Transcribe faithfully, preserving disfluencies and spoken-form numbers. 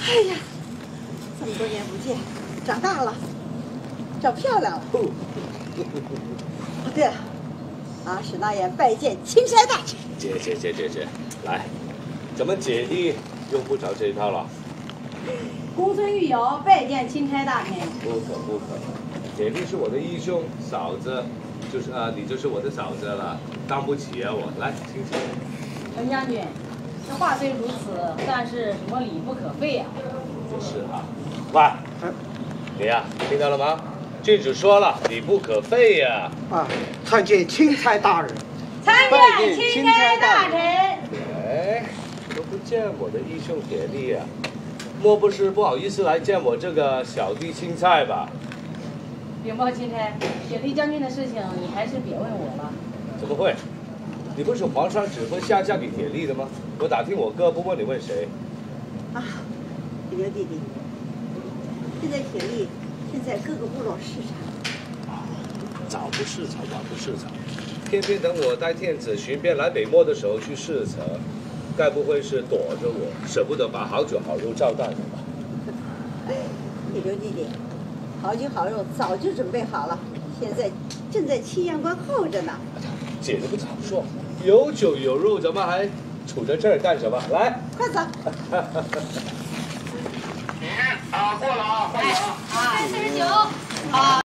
哎呀，这么多年不见，长大了，长漂亮了。哦，对了，阿史那言拜见钦差大臣。 姐姐姐姐姐，来，咱们姐弟用不着这一套了。 公孙玉瑶拜见钦差大臣。 不可不可，姐弟是我的义兄，嫂子就是啊、呃，你就是我的嫂子了，当不起啊我。来，请起。 文将军，这话虽如此，但是什么礼不可废呀、啊？ 就是啊。喂，你呀、啊，听到了吗？郡主说了，礼不可废呀、 啊。啊，参见钦差大人。 参见钦差大臣。 哎，都不见我的义兄铁弟啊，莫不是不好意思来见我这个小弟钦差吧？ 禀报钦差，铁弟将军的事情，你还是别问我了。 怎么会？你不是皇上指挥下嫁给铁力的吗？我打听我哥，不问你问谁？ 啊，刘弟弟，现在铁力正在各个部落视察。 啊，早不视察，晚不视察，偏偏等我带天子巡边来北漠的时候去视察，该不会是躲着我，舍不得把好酒好肉招待我吧？ 你刘弟弟，好酒好肉早就准备好了，现在正在清阳关候着呢。 姐都不早说，有酒有肉，咱们还杵在这儿干什么？来， 快走！ 啊，过了啊，过了啊！ 啊，四十九，好。